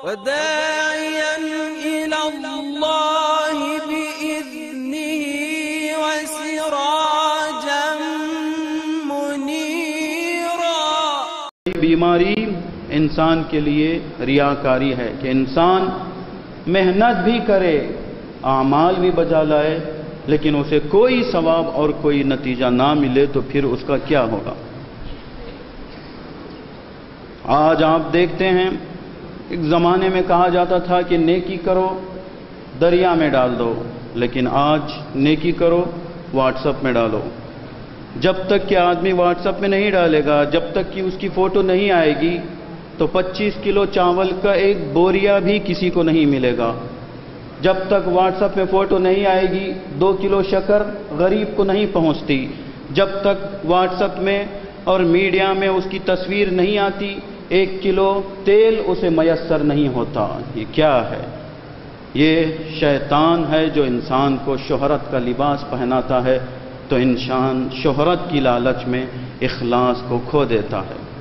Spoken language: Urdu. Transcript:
وداعيا إلى الله بإذنه وسراجا منيرا. بیماری انسان کے لیے ریاکاری ہے کہ انسان محنت بھی کرے، اعمال بھی بجا لائے، لیکن اسے کوئی ثواب اور کوئی نتیجہ نہ ملے تو پھر اس کا کیا ہوگا؟ آج آپ دیکھتے ہیں، ایک زمانے میں کہا جاتا تھا کہ نیکی کرو دریا میں ڈال دو، لیکن آج نیکی کرو واٹس ایپ میں ڈالو. جب تک کہ آدمی واٹس ایپ میں نہیں ڈالے گا، جب تک کہ اس کی فوٹو نہیں آئے گی، تو 25 کلو چاول کا ایک بوریا بھی کسی کو نہیں ملے گا. جب تک واٹس ایپ میں فوٹو نہیں آئے گی، 2 کلو شکر غریب کو نہیں پہنچتی. جب تک واٹس ایپ میں اور میڈیا میں اس کی تصویر نہیں آتی، 1 کلو تیل اسے میسر نہیں ہوتا. یہ کیا ہے؟ یہ شیطان ہے جو انسان کو شہرت کا لباس پہناتا ہے، تو انسان شہرت کی لالچ میں اخلاص کو کھو دیتا ہے.